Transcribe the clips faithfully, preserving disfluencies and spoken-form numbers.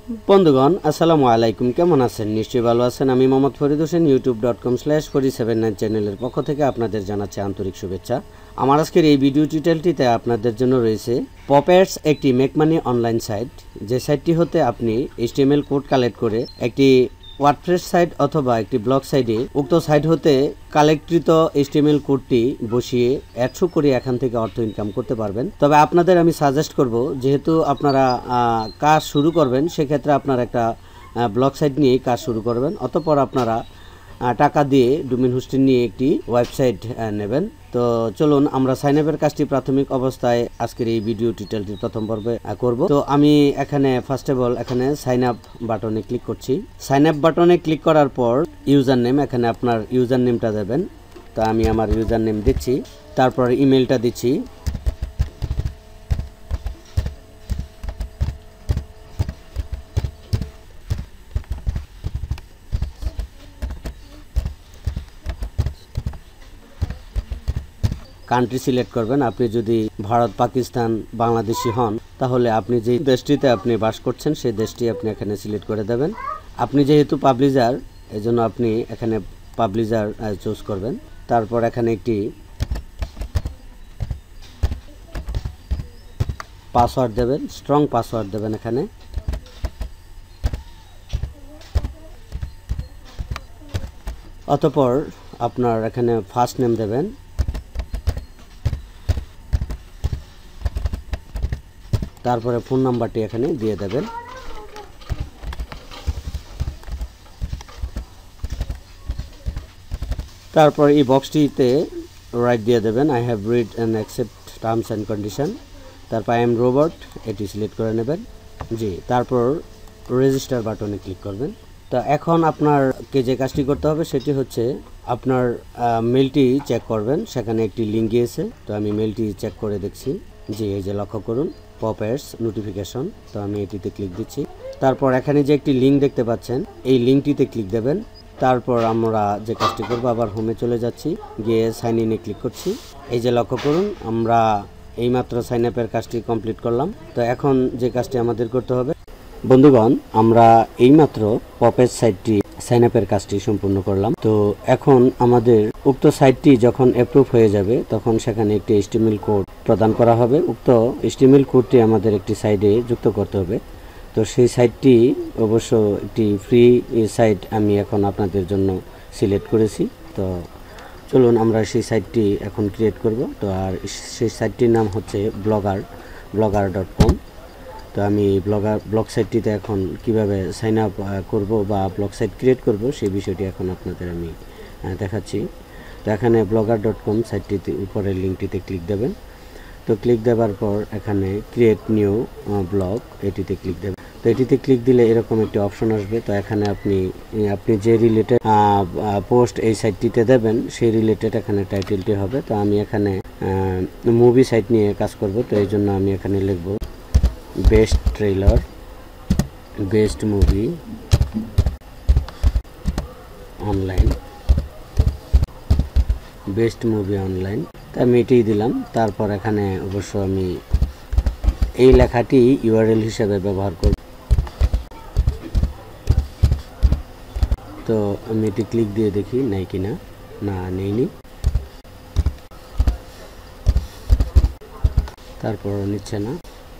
বন্ধুগণ আসসালামু আলাইকুম, কেমন আছেন? নিশ্চয়ই ভালো আছেন। আমি Mohammad Farid Hossain YouTube dot com slash ফরি সেভেন নাইন চ্যানেলের পক্ষ থেকে আপনাদের জানাচ্ছি আন্তরিক শুভেচ্ছা। আমার আজকের এই ভিডিও টিউটোরিয়ালটিতে আপনাদের জন্য রয়েছে পপ্যাডস, একটি মেক মানি অনলাইন সাইট। যে সাইটটি হতে আপনি এইচটিএমএল কোড কালেক্ট করে একটি ওয়ার্ডপ্রেস সাইট অথবা একটি ব্লগ সাইটে উক্ত সাইট হতে কালেক্টকৃত এইচটিএমএল কোডটি বসিয়ে অ্যাডশো করে এখান থেকে অর্থ ইনকাম করতে পারবেন। তবে আপনাদের আমি সাজেস্ট করব, যেহেতু আপনারা কাজ শুরু করবেন, সেক্ষেত্রে আপনারা একটা ব্লগ সাইট নিয়ে কাজ শুরু করবেন। অতঃপর আপনারা টাকা দিয়ে ডোমেইন হোস্টিং নিয়ে একটি ওয়েবসাইট নেবেন। তো চলুন আমরা সাইন আপের কাজটি প্রাথমিক অবস্থায় আজকের এই ভিডিও টিউটোরিয়ালটির প্রথম পর্বে করব। তো আমি এখানে ফার্স্ট অফ অল এখানে সাইন আপ বাটনে ক্লিক করছি। সাইন আপ বাটনে ক্লিক করার পর ইউজার নেম, এখানে আপনার ইউজার নেমটা দেবেন। তো আমি আমার ইউজার নেম দিচ্ছি, তারপর ইমেলটা দিচ্ছি। কান্ট্রি সিলেক্ট করবেন। আপনি যদি ভারত, পাকিস্তান, বাংলাদেশি হন, তাহলে আপনি যে দেশটিতে আপনি বাস করছেন সেই দেশটি আপনি এখানে সিলেক্ট করে দেবেন। আপনি যেহেতু পাবলিশার, এজন্য আপনি এখানে পাবলিশার চুজ করবেন। তারপর এখানে একটি পাসওয়ার্ড দেবেন, স্ট্রং পাসওয়ার্ড দেবেন এখানে। অতঃপর আপনার এখানে ফার্স্ট নেম দেবেন, তারপরে ফোন নাম্বারটি এখানে দিয়ে দেবেন। তারপর এই বক্সটিতে রাইট দিয়ে দেবেন I have read and accept terms and condition. তারপর আই এম রোবট এটি সিলেক্ট করে নেবেন। জি, তারপর রেজিস্টার বাটনে ক্লিক করবেন। তো এখন আপনারকে যে কাজটি করতে হবে সেটি হচ্ছে আপনার মেলটি চেক করবেন। সেখানে একটি লিঙ্ক গিয়েছে, তো আমি মেলটি চেক করে দেখছি। জি, এই যে লক্ষ্য করুন পপ্যাডস নোটিফিকেশন। তো আমি এটিতে ক্লিক দিচ্ছি। তারপর এখানে যে একটি লিঙ্ক দেখতে পাচ্ছেন, এই লিঙ্কটিতে ক্লিক দেবেন। তারপর আমরা যে কাজটি করব, আবার হোমে চলে যাচ্ছি, গিয়ে সাইন ইনে ক্লিক করছি। এই যে লক্ষ্য করুন আমরা এইমাত্র সাইন আপের কাজটি কমপ্লিট করলাম। তো এখন যে কাজটি আমাদের করতে হবে, বন্ধুগণ আমরা এইমাত্র পপ্যাডস সাইটটি সাইন আপের কাজটি সম্পূর্ণ করলাম। তো এখন আমাদের উক্ত সাইটটি যখন অ্যাপ্রুভ হয়ে যাবে, তখন সেখানে একটি এইচটিএমএল কোড প্রদান করা হবে। উক্ত এইচটিএমএল কোডটি আমাদের একটি সাইটে যুক্ত করতে হবে। তো সেই সাইটটি অবশ্য একটি ফ্রি সাইট আমি এখন আপনাদের জন্য সিলেক্ট করেছি। তো চলুন আমরা সেই সাইটটি এখন ক্রিয়েট করব। তো আর সেই সাইটটির নাম হচ্ছে ব্লগার ব্লগার ডট কম। তো আমি ব্লগার ব্লগ সাইটটিতে এখন কিভাবে সাইন আপ করব বা ব্লগ সাইট ক্রিয়েট করব সেই বিষয়টি এখন আপনাদের আমি দেখাচ্ছি। তো এখানে ব্লগার ডট কম সাইটটিতে উপরের লিঙ্কটিতে ক্লিক দেবেন। তো ক্লিক দেওয়ার পর এখানে ক্রিয়েট নিউ ব্লগ এটিতে ক্লিক দেবেন। তো এটিতে ক্লিক দিলে এরকম একটি অপশন আসবে। তো এখানে আপনি আপনি যে রিলেটেড পোস্ট এই সাইটটিতে দেবেন সেই রিলেটেড এখানে টাইটেলটি হবে। তো আমি এখানে মুভি সাইট নিয়ে কাজ করব। তো এই জন্য আমি এখানে লিখব best trailer, best movie online, best movie online. তা আমি এটাই দিলাম। তারপর এখানে অবশ্য আমি এই লেখাটি ইউআরএল হিসেবে ব্যবহার করব। তো আমি এটি ক্লিক দিয়ে দেখি নাই কিনা, না নেইনি। তারপর নিচ্ছে না,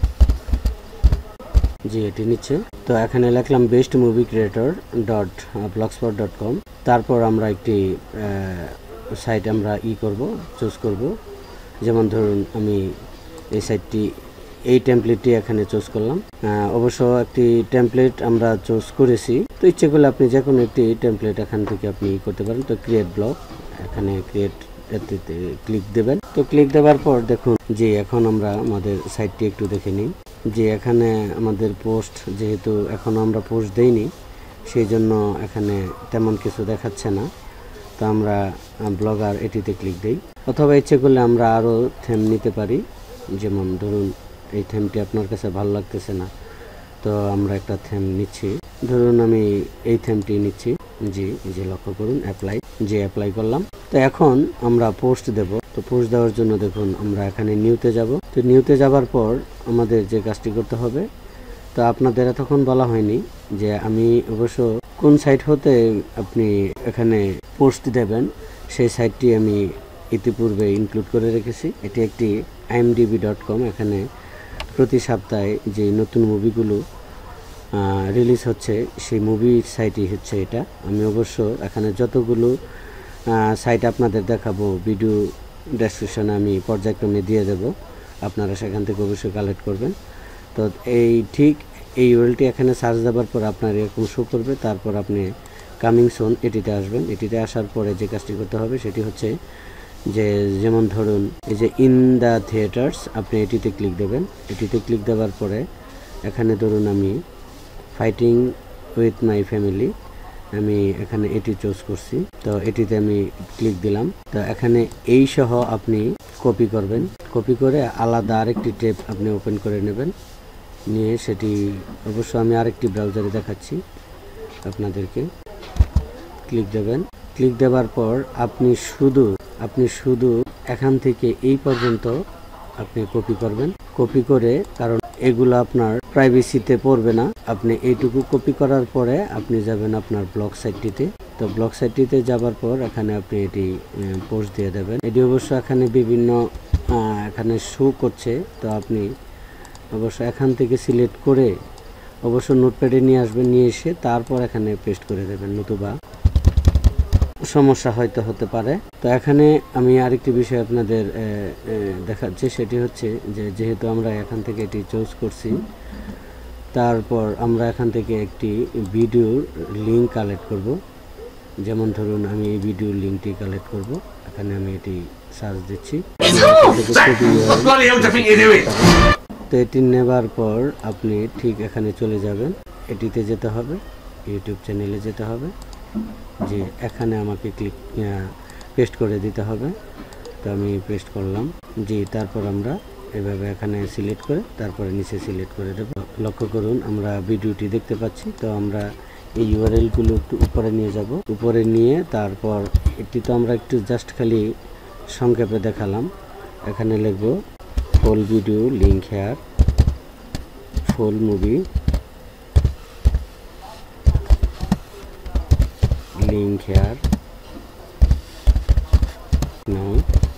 জি এটি নিচ্ছে। তো এখানে লিখলাম best movie creator dot blogspot dot com. তারপর আমরা একটি সাইট আমরা ই করব চুজ করব। যেমন ধরুন আমি এই সাইটটি এই টেমপ্লেটটি এখানে চুজ করলাম। অবশ্য একটি টেমপ্লেট আমরা চুজ করেছি। তো ইচ্ছে করলে আপনি যে কোনো একটি টেমপ্লেট এখান থেকে আপনি করতে পারেন। তো ক্রিয়েট ব্লগ, এখানে ক্রিয়েট এতে ক্লিক দেবেন। তো ক্লিক দেওয়ার পর দেখুন যে এখন আমরা আমাদের সাইটটি একটু দেখে নিই। যে এখানে আমাদের পোস্ট, যেহেতু এখনও আমরা পোস্ট দেইনি, সেই জন্য এখানে তেমন কিছু দেখাচ্ছে না। তো আমরা ব্লগার এটিতে ক্লিক দিই। অথবা ইচ্ছে করলে আমরা আরও থিম নিতে পারি। যেমন ধরুন এই থিমটি আপনার কাছে ভালো লাগতেছে না, তো আমরা একটা থিম নিচ্ছি। ধরুন আমি এই থিমটি নিচ্ছি। জি এই যে লক্ষ্য করুন অ্যাপ্লাই, যে অ্যাপ্লাই করলাম। তো এখন আমরা পোস্ট দেব। তো পোস্ট দেওয়ার জন্য দেখুন আমরা এখানে নিউতে যাব। তো নিউতে যাবার পর আমাদের যে কাজটি করতে হবে, তো তো আপনাদের তখন বলা হয়নি যে আমি অবশ্য কোন সাইট হতে আপনি এখানে পোস্ট দেবেন সেই সাইটটি আমি ইতিপূর্বে ইনক্লুড করে রেখেছি। এটি একটি I M D B dot com. এখানে প্রতি সপ্তাহে যে নতুন মুভিগুলো রিলিজ হচ্ছে সেই মুভি সাইটই হচ্ছে এটা। আমি অবশ্য এখানে যতগুলো সাইট আপনাদের দেখাবো ভিডিও ডেসক্রিপশনে আমি পর্যায়ক্রমে দিয়ে দেব, আপনারা সেখান থেকে অবশ্যই কালেক্ট করবেন। তো এই ঠিক এই ইউআরএলটি এখানে সার্চ দেওয়ার পর আপনার এরকম শো করবে। তারপর আপনি কামিং সুন এটিতে আসবেন। এটিতে আসার পরে যে কাজটি করতে হবে সেটি হচ্ছে যে যেমন ধরুন এই যে ইন দ্য থিয়েটার্স, আপনি এটিতে ক্লিক দেবেন। এটিতে ক্লিক দেওয়ার পরে এখানে ধরুন আমি ফাইটিং উইথ মাই ফ্যামিলি, আমি এখানে এটি চুজ করছি। তো এটিতে আমি ক্লিক দিলাম। তো এখানে এই সহ আপনি কপি করবেন। কপি করে আলাদা আরেকটি ট্যাব আপনি ওপেন করে নেবেন, নিয়ে সেটি অবশ্য আমি আরেকটি ব্রাউজারে দেখাচ্ছি আপনাদেরকে। ক্লিক দেবেন। ক্লিক দেওয়ার পর আপনি শুধু আপনি শুধু এখান থেকে এই পর্যন্ত আপনি কপি করবেন। কপি করে, কারণ এগুলো আপনার প্রাইভেসিতে পড়বে না, আপনি এইটুকু কপি করার পরে আপনি যাবেন আপনার ব্লগ সাইটটিতে। তো ব্লগ সাইটটিতে যাবার পর এখানে আপনি এটি পোস্ট দিয়ে দেবেন। এটি অবশ্য এখানে বিভিন্ন এখানে শো করছে। তো আপনি অবশ্য এখান থেকে সিলেক্ট করে অবশ্য নোটপ্যাডে নিয়ে আসবেন, নিয়ে এসে তারপর এখানে পেস্ট করে দেবেন, নতুবা সমস্যা হয়তো হতে পারে। তো এখানে আমি আরেকটি বিষয় আপনাদের দেখাচ্ছি, সেটি হচ্ছে যে যেহেতু আমরা এখান থেকে এটি চুজ করছি, তারপর আমরা এখান থেকে একটি ভিডিওর লিঙ্ক কালেক্ট করব। যেমন ধরুন আমি এই ভিডিওর লিঙ্কটি কালেক্ট করব। এখানে আমি এটি সার্চ দিচ্ছি। তো এটি নেবার পর আপনি ঠিক এখানে চলে যাবেন, এটিতে যেতে হবে, ইউটিউব চ্যানেলে যেতে হবে, যে এখানে আমাকে ক্লিক পেস্ট করে দিতে হবে। তো আমি পেস্ট করলাম, জি। তারপর আমরা এভাবে এখানে সিলেক্ট করে তারপরে নিচে সিলেক্ট করে দেব। লক্ষ্য করুন আমরা ভিডিওটি দেখতে পাচ্ছি। তো আমরা এই ইউআরএলগুলো একটু উপরে নিয়ে যাব, উপরে নিয়ে তারপর এটি তো আমরা একটু জাস্ট খালি সংক্ষেপে দেখালাম। এখানে লিখব full video link here, full movie link here now.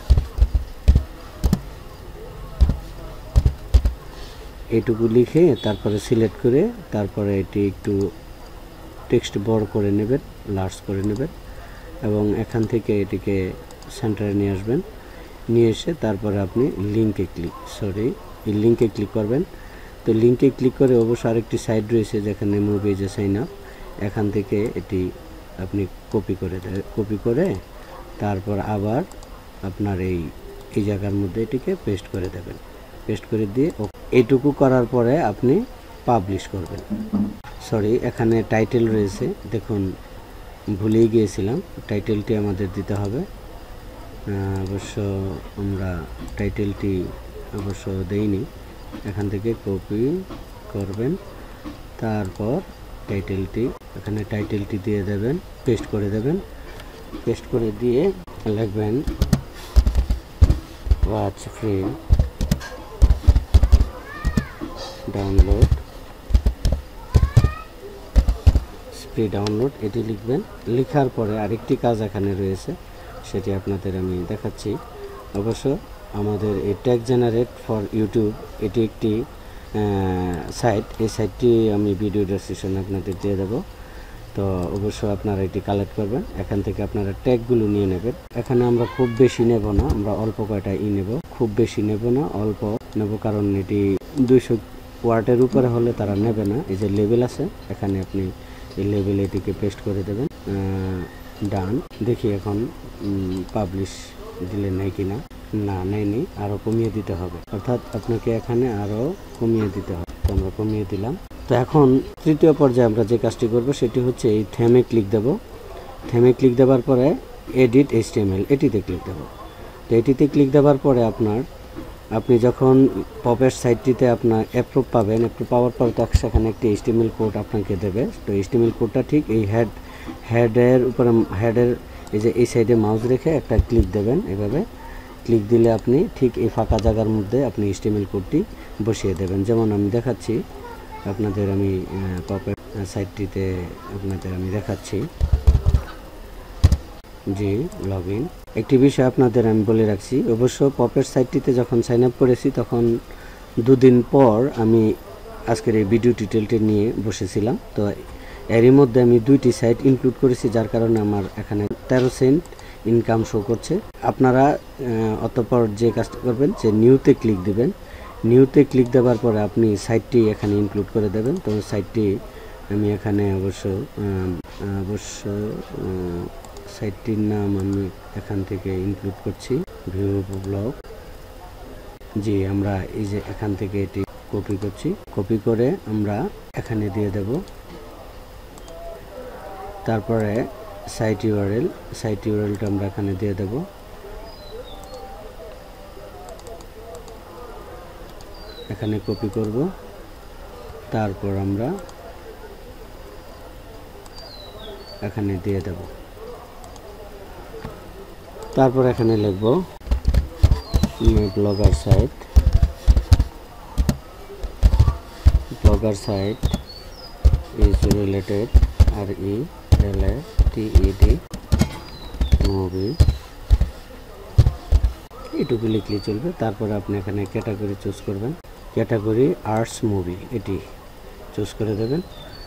এইটুকু লিখে তারপরে সিলেক্ট করে তারপরে এটি একটু টেক্সট বড় করে নেবেন, লার্জ করে নেবেন এবং এখান থেকে এটিকে সেন্টারে নিয়ে আসবেন। নিয়ে এসে তারপরে আপনি লিঙ্কে ক্লিক সরি এই লিঙ্কে ক্লিক করবেন। তো লিঙ্কে ক্লিক করে অবশ্য আরেকটি সাইট রয়েছে যেখানে মুভি যে সাইন আপ, এখান থেকে এটি আপনি কপি করে কপি করে তারপর আবার আপনার এই এই জায়গার মধ্যে এটিকে পেস্ট করে দেবেন। পেস্ট করে দিয়ে এইটুকু করার পরে আপনি পাবলিশ করবেন। সরি এখানে টাইটেল রয়েছে, দেখুন ভুলেই গিয়েছিলাম, টাইটেলটি আমাদের দিতে হবে। অবশ্য আমরা টাইটেলটি অবশ্য দেইনি। এখান থেকে কপি করবেন, তারপর টাইটেলটি এখানে টাইটেলটি দিয়ে দেবেন, পেস্ট করে দেবেন। পেস্ট করে দিয়ে লিখবেন watch free download free download এটি লিখবেন। লেখার পরে আরেকটি কাজ এখানে রয়েছে, সেটি আপনাদের আমি দেখাচ্ছি। অবশ্য আমাদের এই ট্যাগ জেনারেট ফর ইউটিউব এটি একটি সাইট, এই সাইটটি আমি ভিডিও ডেসক্রিপশনে আপনাদের দিয়ে দেবো। তো অবশ্য আপনারা এটি কালেক্ট করবেন, এখান থেকে আপনারা ট্যাগগুলো নিয়ে নেবেন। এখানে আমরা খুব বেশি নেব না, আমরা অল্প কয়টা ই নেব, খুব বেশি নেব না, অল্প নেব, কারণ এটি দুইশো ওয়ার্ডের উপরে হলে তারা নেবে না। এই যে লেবেল আছে, এখানে আপনি এই লেবেলে এটিকে পেস্ট করে দেবেন। ডান, দেখি এখন পাবলিশ দিলে নেই কিনা, না নেয়নি, আরও কমিয়ে দিতে হবে, অর্থাৎ আপনাকে এখানে আরও কমিয়ে দিতে হবে। তো আমরা কমিয়ে দিলাম। তো এখন তৃতীয় পর্যায়ে আমরা যে কাজটি করব সেটি হচ্ছে এই থেমে ক্লিক দেব। থেমে ক্লিক দেওয়ার পরে এডিট এইচটিএমএল এটিতে ক্লিক দেব। তো এটিতে ক্লিক দেওয়ার পরে আপনার আপনি যখন পপের সাইটটিতে আপনার অ্যাপ্রুভ পাবেন, অ্যাপ্রুভ পাওয়ার পর তো সেখানে একটি এইচটিএমএল কোড আপনাকে দেবে। তো এইচটিএমএল কোডটা ঠিক এই হেড হেডের উপরে, হেডের এই যে এই সাইডে মাউস রেখে একটা ক্লিক দেবেন। এভাবে ক্লিক দিলে আপনি ঠিক এই ফাঁকা জায়গার মধ্যে আপনি এইচটিএমএল কোডটি বসিয়ে দেবেন। যেমন আমি দেখাচ্ছি, আপনাদের আমি পপের সাইটটিতে আপনাদের আমি দেখাচ্ছি। জি, লগ ইন। একটি বিষয় আপনাদের আমি বলে রাখছি, অবশ্য পপের সাইটটিতে যখন সাইন আপ করেছি তখন দুদিন পর আমি আজকের এই ভিডিও টিউটোরিয়ালটি নিয়ে বসেছিলাম। তো এরই মধ্যে আমি দুইটি সাইট ইনক্লুড করেছি, যার কারণে আমার এখানে তেরো সেন্ট ইনকাম শো করছে। আপনারা অতঃপর যে কাজটা করবেন যে নিউতে ক্লিক দিবেন। নিউতে ক্লিক দেওয়ার পরে আপনি সাইটটি এখানে ইনক্লুড করে দেবেন। তো সাইটটি আমি এখানে অবশ্য অবশ্য সাইটটির নাম আমি এখান থেকে ইনক্লুড করছি, ভিউ ব্লগ। জি, আমরা এই যে এখান থেকে এটি কপি করছি, কপি করে আমরা এখানে দিয়ে দেব। তারপরে সাইট ইউআরএল, সাইট ইউআরএলটা আমরা এখানে দিয়ে দেব। এখানে কপি করব, তারপর আমরা এখানে দিয়ে দেব। তারপর এখানে লিখব blogger site, blogger site is related R E L A T E D movie, এটুকু লিখলে চলবে। তারপরে আপনি এখানে ক্যাটাগরি চুজ করবেন, ক্যাটাগরি আর্টস মুভি, এটি চুজ করে দেবেন।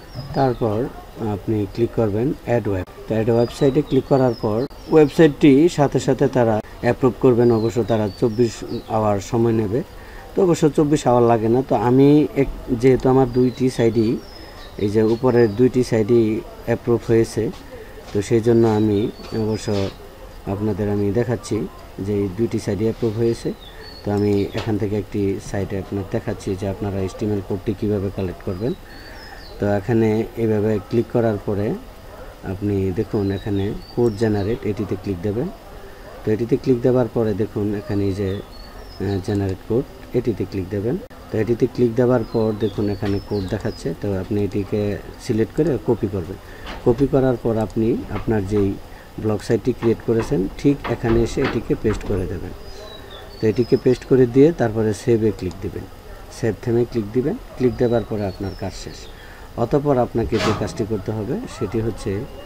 তারপর আপনি ক্লিক করবেন অ্যাড ওয়েব। তো অ্যাড ওয়েবসাইটে ক্লিক করার পর ওয়েবসাইটটি সাথে সাথে তারা অ্যাপ্রুভ করবেন। অবশ্য তারা চব্বিশ আওয়ার সময় নেবে, তো অবশ্য চব্বিশ আওয়ার লাগে না। তো আমি এক যেহেতু আমার দুইটি সাইডই, এই যে উপরের দুইটি সাইডই অ্যাপ্রুভ হয়েছে, তো সেই জন্য আমি অবশ্য আপনাদের আমি দেখাচ্ছি যে এই দুইটি সাইডই অ্যাপ্রুভ হয়েছে। তো আমি এখান থেকে একটি সাইটে আপনার দেখাচ্ছি যে আপনারা এসটিএমএল কোডটি কীভাবে কালেক্ট করবেন। তো এখানে এইভাবে ক্লিক করার পরে আপনি দেখুন এখানে কোড জেনারেট, এটিতে ক্লিক দেবেন। তো এটিতে ক্লিক দেওয়ার পরে দেখুন এখানে এই যে জেনারেট কোড, এটিতে ক্লিক দেবেন। তো এটিতে ক্লিক দেওয়ার পর দেখুন এখানে কোড দেখাচ্ছে। তো আপনি এটিকে সিলেক্ট করে কপি করবেন। কপি করার পর আপনি আপনার যেই ব্লগ সাইটটি ক্রিয়েট করেছেন ঠিক এখানে এসে এটিকে পেস্ট করে দেবেন। তো এটিকে পেস্ট করে দিয়ে তারপরে সেভে ক্লিক দিবেন, সেভ থেমে ক্লিক দিবেন। ক্লিক দেওয়ার পরে আপনার কাজ শেষ। অতঃপর আপনাকে যে কাজটি করতে হবে সেটি হচ্ছে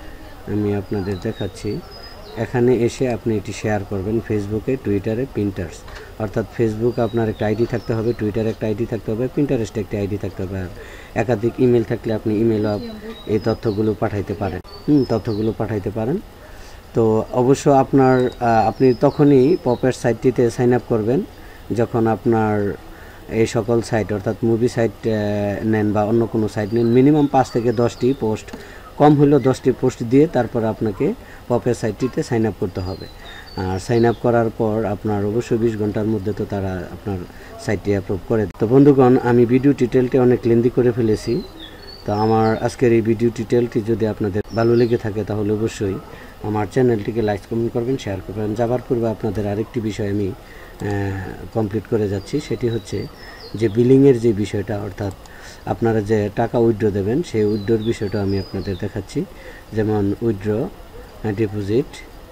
আমি আপনাদের দেখাচ্ছি। এখানে এসে আপনি এটি শেয়ার করবেন ফেসবুকে, টুইটারে, পিন্টারেস্ট। অর্থাৎ ফেসবুক আপনার একটা আইডি থাকতে হবে, টুইটারে একটা আইডি থাকতে হবে, পিন্টারেস্টে একটা আইডি থাকতে হবে। আর একাধিক ইমেল থাকলে আপনি ইমেলও এই তথ্যগুলো পাঠাইতে পারেন হুম তথ্যগুলো পাঠাইতে পারেন। তো অবশ্য আপনার আপনি তখনই পপের সাইটটিতে সাইন আপ করবেন যখন আপনার এই সকল সাইট অর্থাৎ মুভি সাইট নেন বা অন্য কোনো সাইট নেন, মিনিমাম পাঁচ থেকে দশটি পোস্ট, কম হলেও দশটি পোস্ট দিয়ে তারপর আপনাকে পপের সাইটটিতে সাইন আপ করতে হবে। আর সাইন আপ করার পর আপনার অবশ্যই বিশ ঘন্টার মধ্যে তো তারা আপনার সাইটটি অ্যাপ্রুভ করে। তো বন্ধুগণ, আমি ভিডিও টিউটোরিয়ালটি অনেক লেন্দি করে ফেলেছি। তো আমার আজকের এই ভিডিও টিউটোরিয়ালটি যদি আপনাদের ভালো লেগে থাকে তাহলে অবশ্যই আমার চ্যানেলটিকে লাইক কমেন্ট করবেন, শেয়ার করবেন। যাবার পূর্বে আপনাদের আরেকটি বিষয় আমি কমপ্লিট করে যাচ্ছি, সেটি হচ্ছে যে বিলিংয়ের যে বিষয়টা, অর্থাৎ আপনারা যে টাকা উইথড্র দেবেন সেই উইথড্রোর বিষয়টা আমি আপনাদের দেখাচ্ছি। যেমন উইথড্র, ডিপোজিট,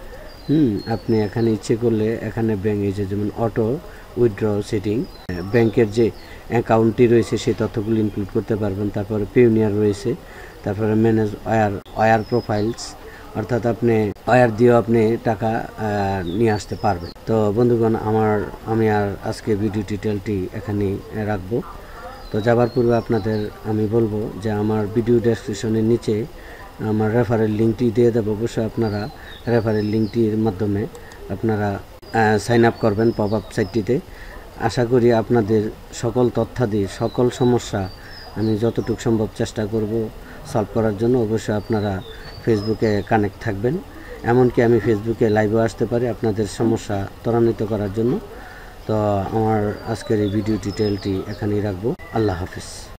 হুম আপনি এখানে ইচ্ছে করলে এখানে ব্যাঙ্ক এই যে যেমন অটো উইথড্র সেটিং, ব্যাংকের যে অ্যাকাউন্টটি রয়েছে সেই তথ্যগুলো ইনক্লুড করতে পারবেন। তারপরে পেউনিয়ার রয়েছে, তারপরে ম্যানেজ ওয়ার ওয়ার প্রোফাইলস, অর্থাৎ আপনি ওয়ার দিয়েও আপনি টাকা নিয়ে আসতে পারবেন। তো বন্ধুগণ, আমার আমি আর আজকে ভিডিও টিউটোরিয়ালটি এখানেই রাখবো। তো যাবার পূর্বে আপনাদের আমি বলবো যে আমার ভিডিও ডেসক্রিপশনের নিচে আমার রেফারেল লিঙ্কটি দিয়ে দেবো। অবশ্যই আপনারা রেফারেল লিঙ্কটির মাধ্যমে আপনারা সাইন আপ করবেন পপ আপ সাইটটিতে। আশা করি আপনাদের সকল তথ্যাদি সকল সমস্যা আমি যতটুকু সম্ভব চেষ্টা করব সলভ করার জন্য। অবশ্যই আপনারা ফেসবুকে কানেক্ট থাকবেন, এমনকি আমি ফেসবুকে লাইভও আসতে পারি আপনাদের সমস্যা ত্বরান্বিত করার জন্য। তো আমার আজকের এই ভিডিও টিউটোরিয়ালটি এখানেই রাখবো। আল্লাহ হাফিজ।